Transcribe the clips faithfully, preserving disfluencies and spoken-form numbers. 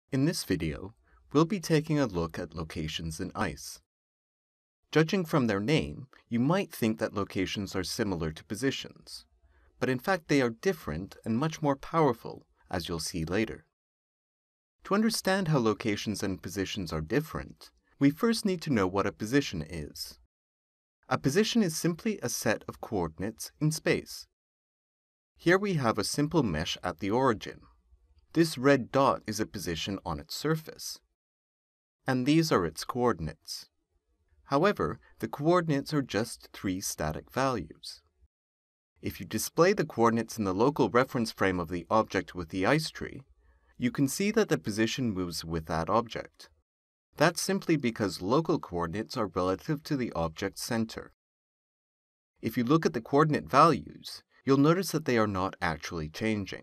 In this video, we'll be taking a look at locations in ice. Judging from their name, you might think that locations are similar to positions, but in fact they are different and much more powerful, as you'll see later. To understand how locations and positions are different, we first need to know what a position is. A position is simply a set of coordinates in space. Here we have a simple mesh at the origin. This red dot is a position on its surface, and these are its coordinates. However, the coordinates are just three static values. If you display the coordinates in the local reference frame of the object with the ice tree, you can see that the position moves with that object. That's simply because local coordinates are relative to the object's center. If you look at the coordinate values, you'll notice that they are not actually changing.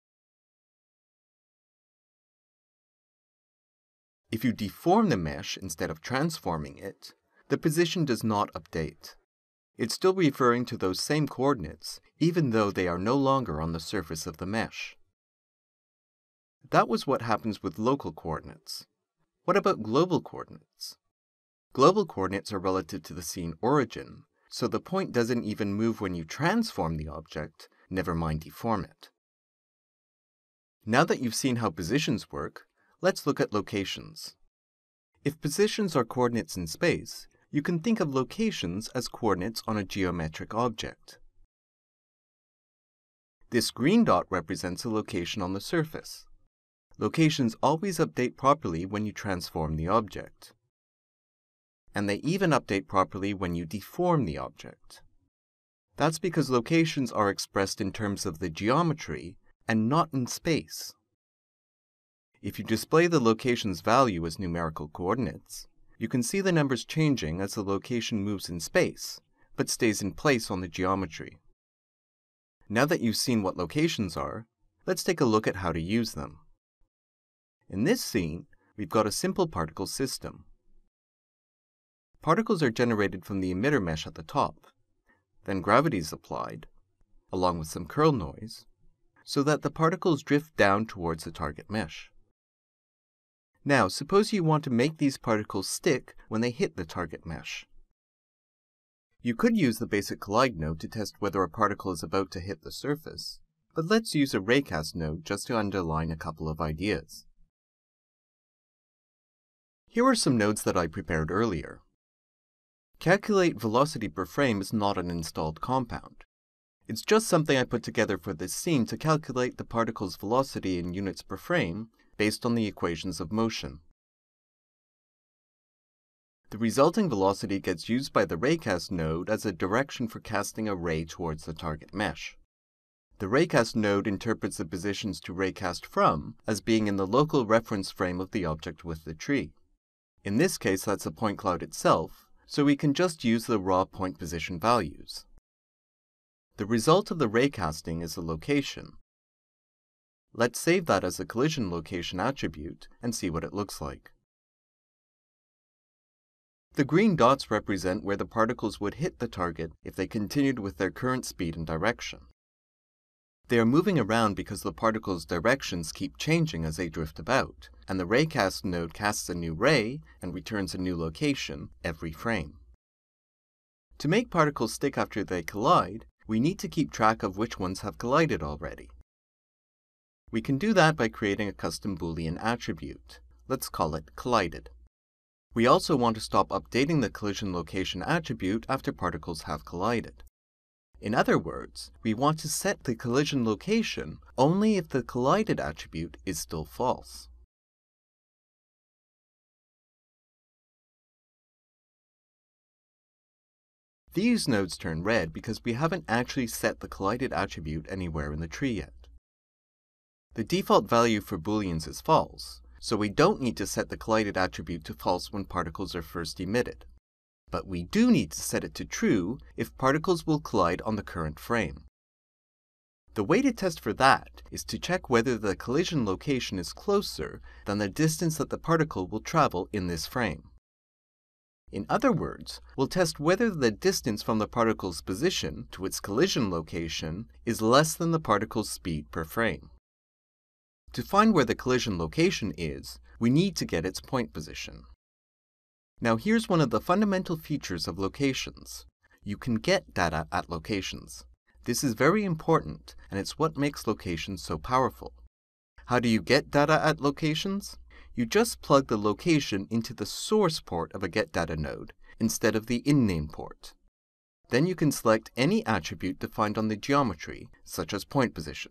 If you deform the mesh instead of transforming it, the position does not update. It's still referring to those same coordinates, even though they are no longer on the surface of the mesh. That was what happens with local coordinates. What about global coordinates? Global coordinates are relative to the scene origin, so the point doesn't even move when you transform the object, never mind deform it. Now that you've seen how positions work, let's look at locations. If positions are coordinates in space, you can think of locations as coordinates on a geometric object. This green dot represents a location on the surface. Locations always update properly when you transform the object. And they even update properly when you deform the object. That's because locations are expressed in terms of the geometry and not in space. If you display the location's value as numerical coordinates, you can see the numbers changing as the location moves in space, but stays in place on the geometry. Now that you've seen what locations are, let's take a look at how to use them. In this scene, we've got a simple particle system. Particles are generated from the emitter mesh at the top. Then gravity is applied, along with some curl noise, so that the particles drift down towards the target mesh. Now, suppose you want to make these particles stick when they hit the target mesh. You could use the basic collide node to test whether a particle is about to hit the surface, but let's use a raycast node just to underline a couple of ideas. Here are some nodes that I prepared earlier. Calculate velocity per frame is not an installed compound. It's just something I put together for this scene to calculate the particle's velocity in units per frame based on the equations of motion. The resulting velocity gets used by the raycast node as a direction for casting a ray towards the target mesh. The raycast node interprets the positions to raycast from as being in the local reference frame of the object with the tree. In this case, that's the point cloud itself, so we can just use the raw point position values. The result of the raycasting is a location. Let's save that as a collision location attribute and see what it looks like. The green dots represent where the particles would hit the target if they continued with their current speed and direction. They are moving around because the particles' directions keep changing as they drift about, and the raycast node casts a new ray and returns a new location every frame. To make particles stick after they collide, we need to keep track of which ones have collided already. We can do that by creating a custom Boolean attribute. Let's call it collided. We also want to stop updating the collision location attribute after particles have collided. In other words, we want to set the collision location only if the collided attribute is still false. These nodes turn red because we haven't actually set the collided attribute anywhere in the tree yet. The default value for booleans is false, so we don't need to set the collided attribute to false when particles are first emitted. But we do need to set it to true if particles will collide on the current frame. The way to test for that is to check whether the collision location is closer than the distance that the particle will travel in this frame. In other words, we'll test whether the distance from the particle's position to its collision location is less than the particle's speed per frame. To find where the collision location is, we need to get its point position. Now here's one of the fundamental features of locations. You can get data at locations. This is very important, and it's what makes locations so powerful. How do you get data at locations? You just plug the location into the source port of a getData node instead of the in-name port. Then you can select any attribute defined on the geometry, such as point position.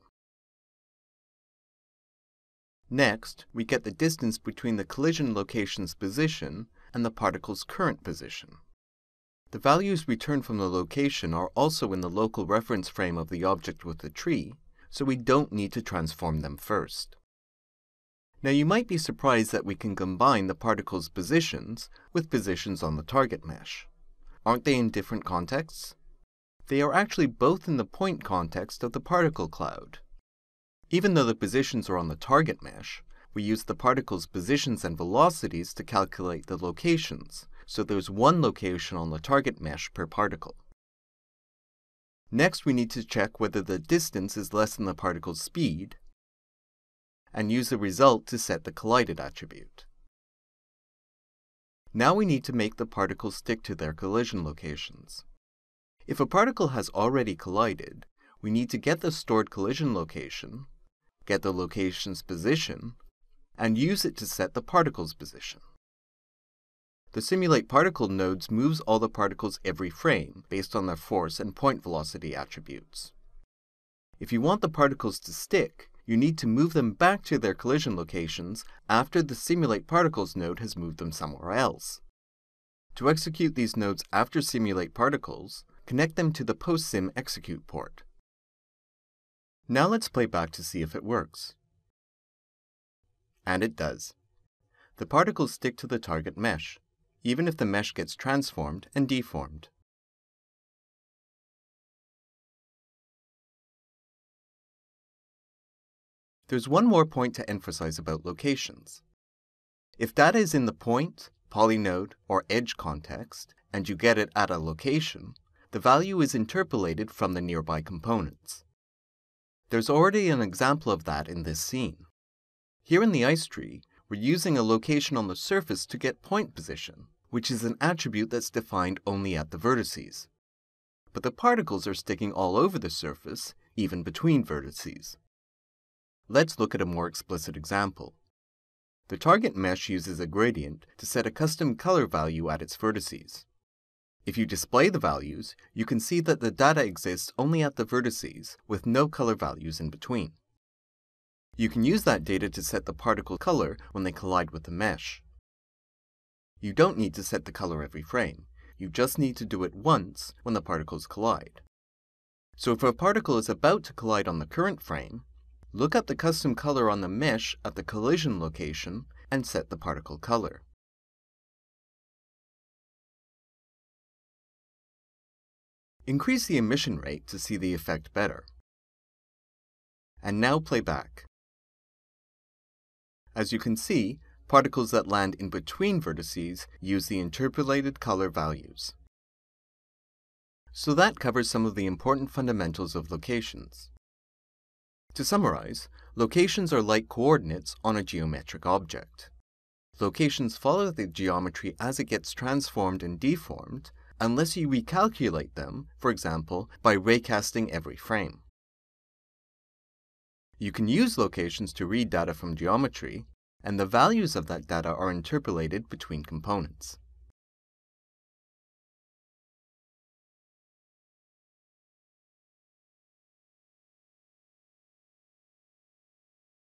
Next, we get the distance between the collision location's position and the particle's current position. The values returned from the location are also in the local reference frame of the object with the tree, so we don't need to transform them first. Now you might be surprised that we can combine the particle's positions with positions on the target mesh. Aren't they in different contexts? They are actually both in the point context of the particle cloud. Even though the positions are on the target mesh, we use the particle's positions and velocities to calculate the locations, so there's one location on the target mesh per particle. Next, we need to check whether the distance is less than the particle's speed, and use the result to set the collided attribute. Now we need to make the particles stick to their collision locations. If a particle has already collided, we need to get the stored collision location, get the location's position, and use it to set the particle's position. The Simulate Particle nodes moves all the particles every frame based on their force and point velocity attributes. If you want the particles to stick, you need to move them back to their collision locations after the Simulate Particles node has moved them somewhere else. To execute these nodes after Simulate Particles, connect them to the PostSim execute port. Now let's play back to see if it works. And it does. The particles stick to the target mesh, even if the mesh gets transformed and deformed. There's one more point to emphasize about locations. If data is in the point, polynode, or edge context, and you get it at a location, the value is interpolated from the nearby components. There's already an example of that in this scene. Here in the ice tree, we're using a location on the surface to get point position, which is an attribute that's defined only at the vertices. But the particles are sticking all over the surface, even between vertices. Let's look at a more explicit example. The target mesh uses a gradient to set a custom color value at its vertices. If you display the values, you can see that the data exists only at the vertices, with no color values in between. You can use that data to set the particle color when they collide with the mesh. You don't need to set the color every frame. You just need to do it once when the particles collide. So if a particle is about to collide on the current frame, look up the custom color on the mesh at the collision location and set the particle color. Increase the emission rate to see the effect better. And now play back. As you can see, particles that land in between vertices use the interpolated color values. So that covers some of the important fundamentals of locations. To summarize, locations are like coordinates on a geometric object. Locations follow the geometry as it gets transformed and deformed, unless you recalculate them, for example, by raycasting every frame. You can use locations to read data from geometry, and the values of that data are interpolated between components.